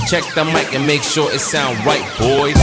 Check the mic and make sure it sound right, boys.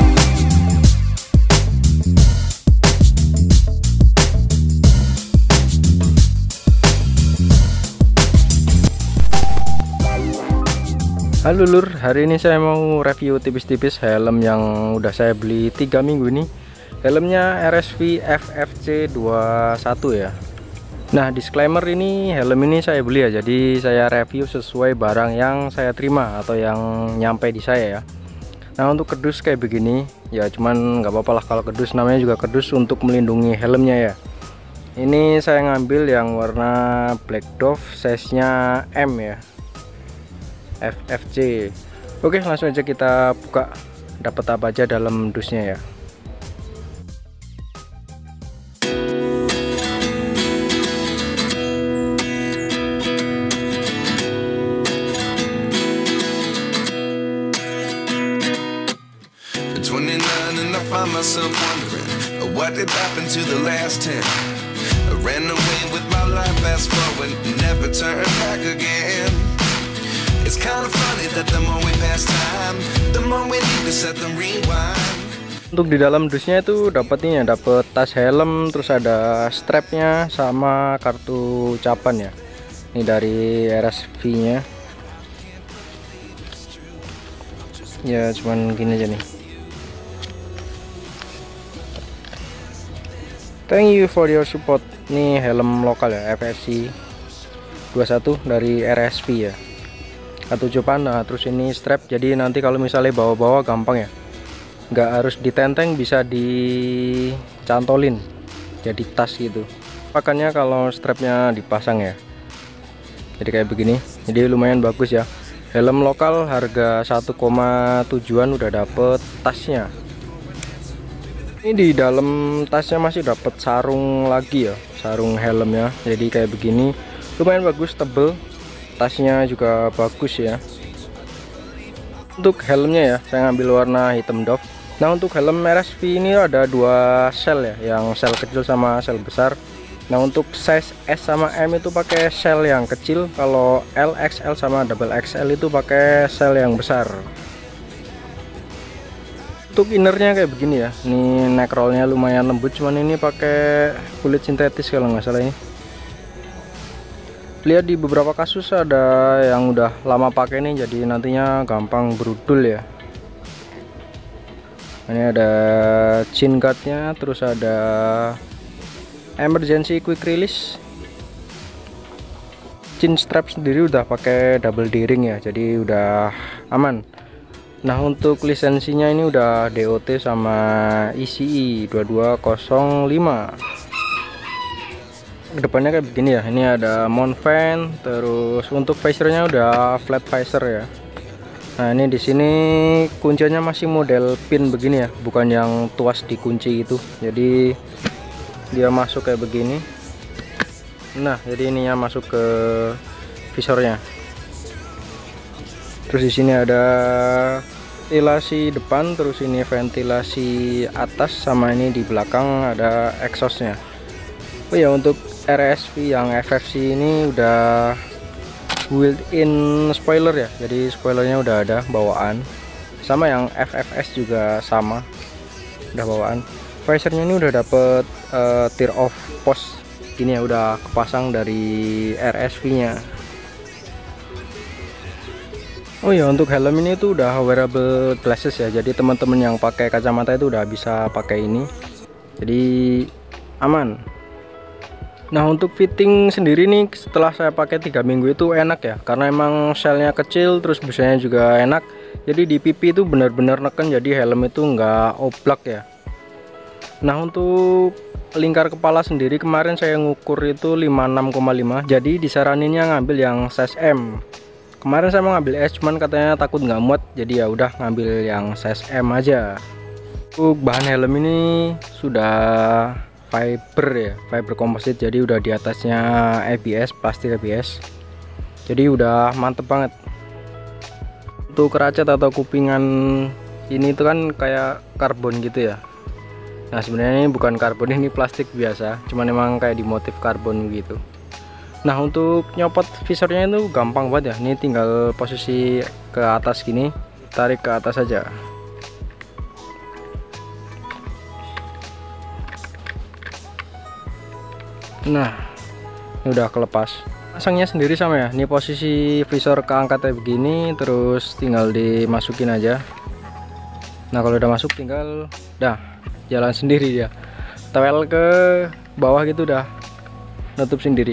Halo lur, hari ini saya mau review tipis-tipis helm yang udah saya beli 3 minggu ini. Helmnya RSV FFC 21 ya. Nah, disclaimer, ini helm ini saya beli ya, jadi saya review sesuai barang yang saya terima atau yang nyampe di saya ya. Nah, untuk kerdus kayak begini ya, cuman nggak apa-apa lah kalau kerdus, namanya juga kerdus untuk melindungi helmnya ya. Ini saya ngambil yang warna Black Dove, size nya M ya, FFC. Oke, langsung aja kita buka, dapat apa aja dalam dusnya ya. Myself wondering what did happen to the last 10. I ran away with my life, fast forward, never turn back again. It's kind of funny that the more we pass time, the more we need to set the rewind. Untuk di dalam dusnya itu dapat ini ya, dapat tas helm, terus ada strapnya sama kartu ucapan ya. Ini dari RSV nya ya, cuman gini aja nih. Thank you for your support. Nih helm lokal ya, FFC 21 dari RSV ya. Kartu ucapan. Nah, terus ini strap, jadi nanti kalau misalnya bawa-bawa gampang ya, nggak harus ditenteng, bisa dicantolin jadi tas gitu. Makanya kalau strapnya dipasang ya, jadi kayak begini. Jadi lumayan bagus ya. Helm lokal harga 1,7-an udah dapet tasnya. Ini di dalam tasnya masih dapat sarung lagi ya, sarung helmnya. Jadi kayak begini, lumayan bagus, tebel. Tasnya juga bagus ya. Untuk helmnya ya, saya ngambil warna hitam Dove. Nah, untuk helm RSV ini ada dua shell ya, yang shell kecil sama shell besar. Nah, untuk size S sama M itu pakai shell yang kecil, kalau L, XL sama double XL itu pakai shell yang besar. Untuk innernya kayak begini ya, ini neck rollnya lumayan lembut, cuman ini pakai kulit sintetis kalau nggak salah ini. Lihat di beberapa kasus ada yang udah lama pakai nih, jadi nantinya gampang berudul ya. Ini ada chin guardnya, terus ada emergency quick release. Chin strap sendiri udah pakai double D-ring ya, jadi udah aman. Nah, untuk lisensinya ini udah DOT sama ECE 2205. Kedepannya kayak begini ya, ini ada mount fan, terus untuk visornya udah flat visor ya. Nah, ini di sini kuncinya masih model pin begini ya, bukan yang tuas dikunci gitu. Jadi dia masuk kayak begini. Nah, jadi ininya masuk ke visornya. Terus di sini ada ventilasi depan, terus ini ventilasi atas, sama ini di belakang ada exhaustnya. Oh ya, untuk RSV yang FFC ini udah built-in spoiler ya, jadi spoilernya udah ada bawaan. Sama yang FFS juga sama, udah bawaan. Visornya ini udah dapet tear off post ini ya, udah kepasang dari RSV nya. Oh ya, untuk helm ini tuh udah wearable glasses ya, jadi teman-teman yang pakai kacamata itu udah bisa pakai ini, jadi aman. Nah, untuk fitting sendiri nih, setelah saya pakai 3 minggu itu enak ya, karena emang shellnya kecil, terus busanya juga enak. Jadi di pipi itu benar-benar neken, jadi helm itu nggak oblak ya. Nah, untuk lingkar kepala sendiri kemarin saya ngukur itu 56,5, jadi disaraninnya ngambil yang size M. Kemarin saya mau ngambil S, cuman katanya takut nggak muat, jadi ya udah ngambil yang size M aja. Untuk bahan helm ini sudah fiber ya, fiber komposit, jadi udah di atasnya ABS, plastik ABS, jadi udah mantep banget. Untuk keracet atau kupingan ini itu kan kayak karbon gitu ya. Nah, sebenarnya ini bukan karbon, ini plastik biasa, cuman emang kayak di motif karbon gitu. Nah, untuk nyopot visornya itu gampang banget ya. Ini tinggal posisi ke atas gini, tarik ke atas saja. Nah, ini udah kelepas. Pasangnya sendiri sama ya. Ini posisi visor keangkatnya begini, terus tinggal dimasukin aja. Nah, kalau udah masuk tinggal jalan sendiri ya. Tewel ke bawah gitu udah nutup sendiri.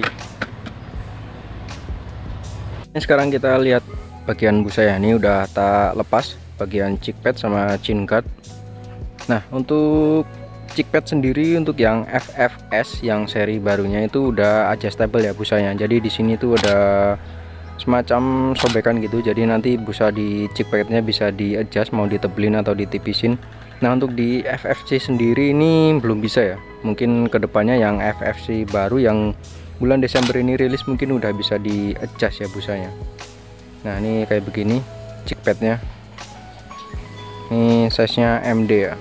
Ini sekarang kita lihat bagian busa ya. Ini udah tak lepas bagian chick pad sama chin guard. Nah, untuk chick pad sendiri untuk yang FFS yang seri barunya itu udah adjustable ya busanya. Jadi di sini tuh ada semacam sobekan gitu. Jadi nanti busa di chick padnya bisa di adjust mau ditebelin atau ditipisin. Nah, untuk di FFC sendiri ini belum bisa ya. Mungkin kedepannya yang FFC baru yang bulan Desember ini rilis mungkin udah bisa di adjust ya busanya. Nah, ini kayak begini chick padnya. Ini size nya MD ya.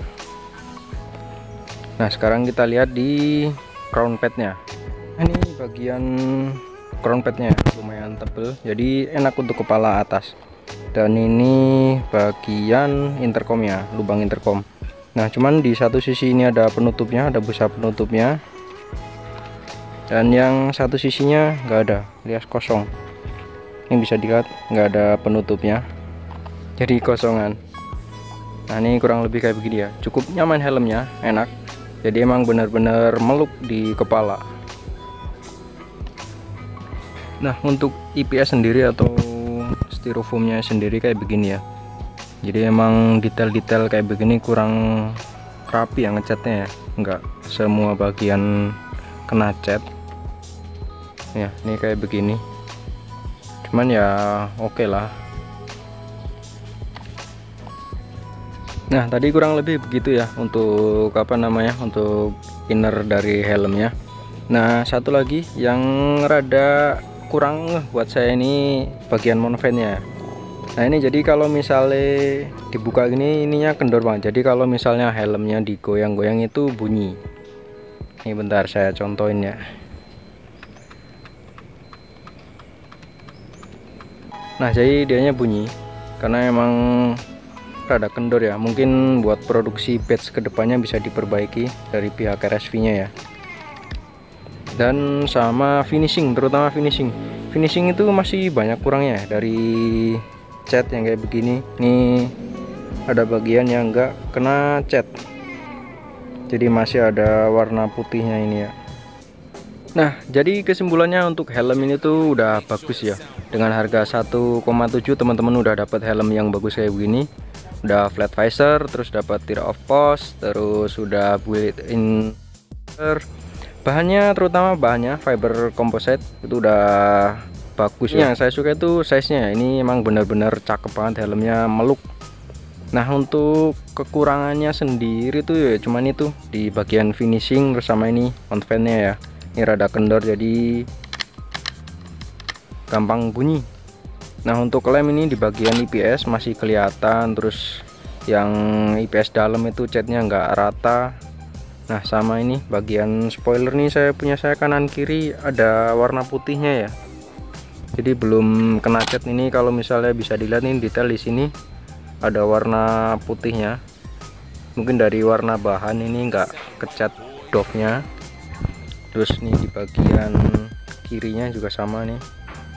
Nah, sekarang kita lihat di crown padnya. Ini bagian crown padnya lumayan tebel, jadi enak untuk kepala atas. Dan ini bagian intercomnya, lubang intercom. Nah, cuman di satu sisi ini ada penutupnya, ada busa penutupnya, dan yang satu sisinya nggak ada, alias kosong. Ini bisa dilihat nggak ada penutupnya, jadi kosongan. Nah, ini kurang lebih kayak begini ya. Cukup nyaman helmnya, enak. Jadi emang benar-benar meluk di kepala. Nah, untuk IPS sendiri atau styrofoamnya sendiri kayak begini ya. Jadi emang detail-detail kayak begini kurang rapi ya ngecatnya ya. Enggak semua bagian kena cat. Ya, ini kayak begini. Cuman ya oke lah. Nah, tadi kurang lebih begitu ya untuk untuk inner dari helmnya. Nah, satu lagi yang rada kurang buat saya ini bagian mountventnya. Nah, ini jadi kalau misalnya dibuka gini ininya kendor banget. Jadi kalau misalnya helmnya digoyang-goyang itu bunyi. Ini bentar saya contohin ya. Nah, jadi dianya bunyi karena emang rada kendor ya. Mungkin buat produksi badge kedepannya bisa diperbaiki dari pihak RSV-nya ya. Dan sama finishing, terutama finishing itu masih banyak kurangnya ya. Dari cat yang kayak begini, nih ada bagian yang enggak kena cat, jadi masih ada warna putihnya ini ya. Nah, jadi kesimpulannya untuk helm ini tuh udah bagus ya. Dengan harga 1,7 teman-teman udah dapat helm yang bagus kayak begini. Udah flat visor, terus dapat tire of post, terus udah built-in. Bahannya, terutama bahannya fiber composite itu udah bagus ya. Yang saya suka itu size-nya. Ini emang benar-benar cakep banget helmnya, meluk. Nah, untuk kekurangannya sendiri tuh ya cuman itu di bagian finishing bersama ini mountventnya ya. Ini rada kendor jadi gampang bunyi. Nah, untuk lem ini di bagian IPS masih kelihatan, terus yang IPS dalam itu catnya nggak rata. Nah, sama ini bagian spoiler nih saya kanan kiri ada warna putihnya ya. Jadi belum kena cat ini. Kalau misalnya bisa dilihat nih detail di sini ada warna putihnya. Mungkin dari warna bahan ini nggak kecat doff-nya. Terus nih di bagian kirinya juga sama nih.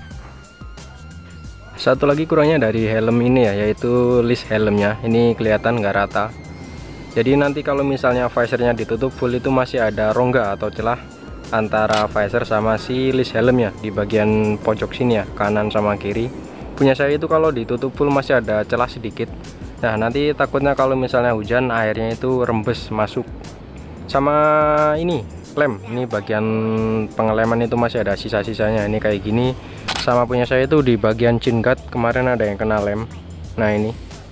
Satu lagi kurangnya dari helm ini ya, yaitu list helmnya ini kelihatan nggak rata. Jadi nanti kalau misalnya visornya ditutup full itu masih ada rongga atau celah antara visor sama si list helmnya di bagian pojok sini ya, kanan sama kiri. Punya saya itu kalau ditutup full masih ada celah sedikit. Nah, nanti takutnya kalau misalnya hujan airnya itu rembes masuk. Sama ini lem, ini bagian pengeleman itu masih ada sisa-sisanya, ini kayak gini. Sama punya saya itu di bagian chin guard kemarin ada yang kena lem. Nah, ini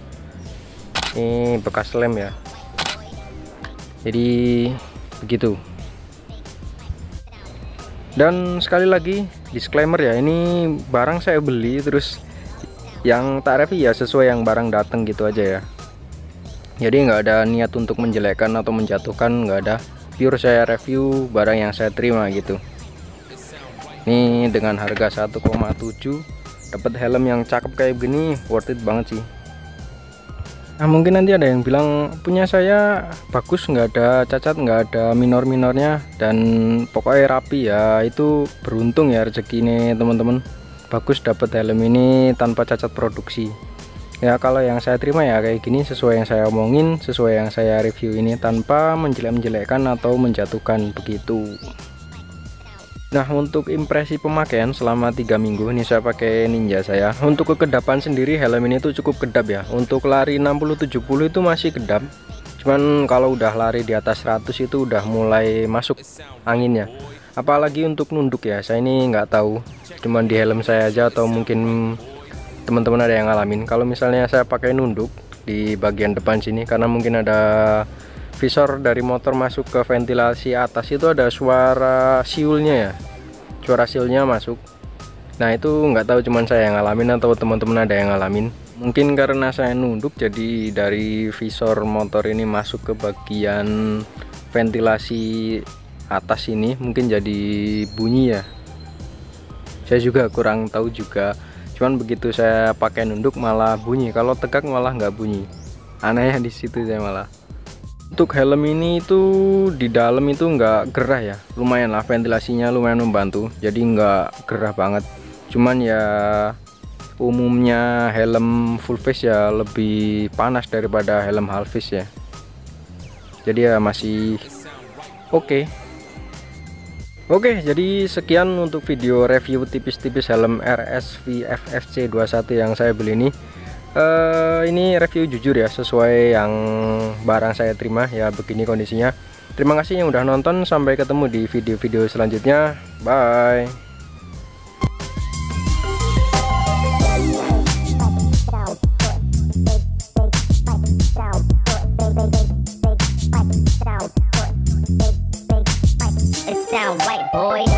bekas lem ya. Jadi begitu. Dan sekali lagi disclaimer ya, ini barang saya beli terus yang tak review ya sesuai yang barang datang gitu aja ya. Jadi nggak ada niat untuk menjelekkan atau menjatuhkan, nggak ada. Pure saya review barang yang saya terima gitu. Ini dengan harga 1,7 dapat helm yang cakep kayak begini, worth it banget sih. Nah mungkin nanti ada yang bilang punya saya bagus, nggak ada cacat, nggak ada minor-minornya, dan pokoknya rapi ya. Itu beruntung ya rezeki nih teman-teman, bagus dapat helm ini tanpa cacat produksi. Ya kalau yang saya terima ya kayak gini, sesuai yang saya omongin, sesuai yang saya review ini, tanpa menjelek-menjelekkan atau menjatuhkan begitu. Nah untuk impresi pemakaian selama 3 minggu ini saya pakai Ninja saya. Untuk kekedapan sendiri helm ini tuh cukup kedap ya. Untuk lari 60-70 itu masih kedap, cuman kalau udah lari di atas 100 itu udah mulai masuk anginnya. Apalagi untuk nunduk ya, saya ini nggak tahu, cuman di helm saya aja atau mungkin teman-teman ada yang ngalamin. Kalau misalnya saya pakai nunduk di bagian depan sini, karena mungkin ada visor dari motor masuk ke ventilasi atas, itu ada suara siulnya ya, suara siulnya masuk. Nah itu nggak tahu cuman saya yang ngalamin atau teman-teman ada yang ngalamin. Mungkin karena saya nunduk, jadi dari visor motor ini masuk ke bagian ventilasi atas ini, mungkin jadi bunyi ya. Saya juga kurang tahu juga, cuman begitu saya pakai nunduk malah bunyi, kalau tegak malah nggak bunyi. Anehnya di situ saya malah. Untuk helm ini itu di dalam itu nggak gerah ya, lumayan lah, ventilasinya lumayan membantu, jadi nggak gerah banget. Cuman ya umumnya helm full face ya lebih panas daripada helm half face ya, jadi ya masih oke. Jadi sekian untuk video review tipis-tipis helm RSV FFC 21 yang saya beli ini. Ini review jujur ya, sesuai yang barang saya terima ya, begini kondisinya. Terima kasih yang udah nonton, sampai ketemu di video-video selanjutnya. Bye. It's down white boy.